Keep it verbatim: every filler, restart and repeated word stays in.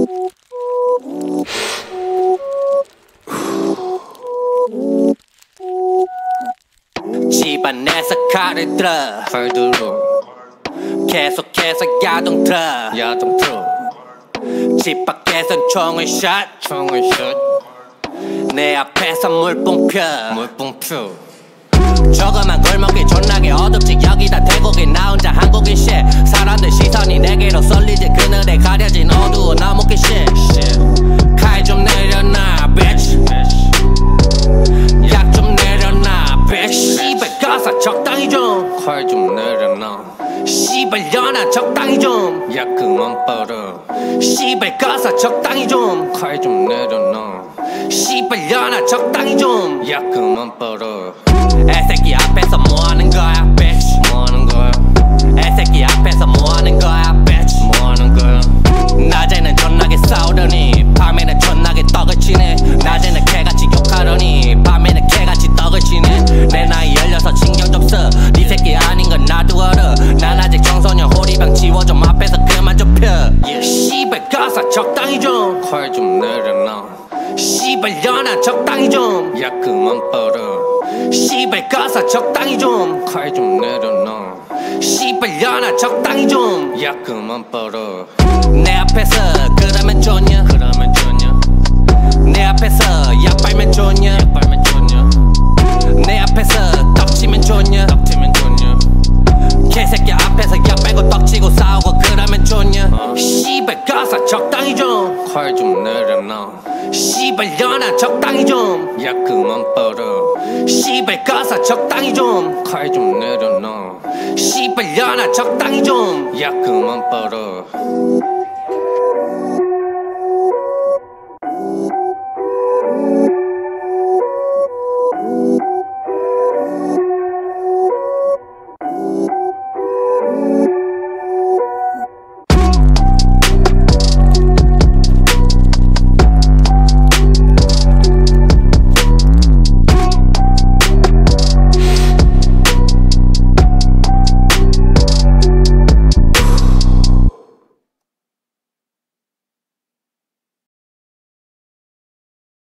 집안에서 칼을 들어 칼 들어 계속해서 야동 틀어 야동 틀어 집 밖에선 총을 샷 총을 샷내 앞에서 물뽕 펴 물뽕 펴 조그만 골목이 존나게 어둡지 여기다 대국이 나 혼자 한국인 shit 사람들 시선이 내게로 쏠리지 그늘에 가려진 어두운 나무길 shit 칼 좀 내려놔 bitch 약 좀 내려놔 bitch 씨발 가사 적당히 좀 칼 좀 내려놔 씨발 연아 적당히 좀 약 그만 빨아 씨발 가사 적당히 좀 칼 좀 내려놔 씨발 연아 적당히 좀 약 그만 빨아 애새끼 앞에서 뭐하는 거야 bitch 뭐하는 거야 애새끼 앞에서 뭐하는 거야 bitch 뭐하는 거야 낮에는 존나게 싸우더니 밤에는 존나게 떡을 치네 낮에는 개같이 욕하더니 밤에는 개같이 떡을 치네 내 나이 열여섯 신경 좀 써 네 새끼 아닌 건 나도 알아 난 아직 청소년 호리병 지워 좀 앞에서 그만 좀 펴 yeah. 씨발 가사 적당히 좀 칼 좀 내려놔 씨발 연아 적당히 좀 야 그만 빨아 씨발 가사 적당히 좀 칼 좀 내려놔 씨발 연아 적당히 좀 야 그만 빨아 내 앞에서 그러면 좋냐 그러면 좋냐 내 앞에서 약 빨면 좋냐 약 빨면 좋냐 내 앞에서 떡치면 좋냐 떡치면 좋냐 개새끼 앞에서 약 빨고 떡치고 싸우고 그러면 좋냐 어? 씨발 가사 적당히 좀 칼 좀 내려놔 씨발 연아 적당히 좀 야 그만 빨아 씨발 가사 적당히 좀 칼 좀 내려놔 씨발 연아 적당히 좀 야 그만 빨아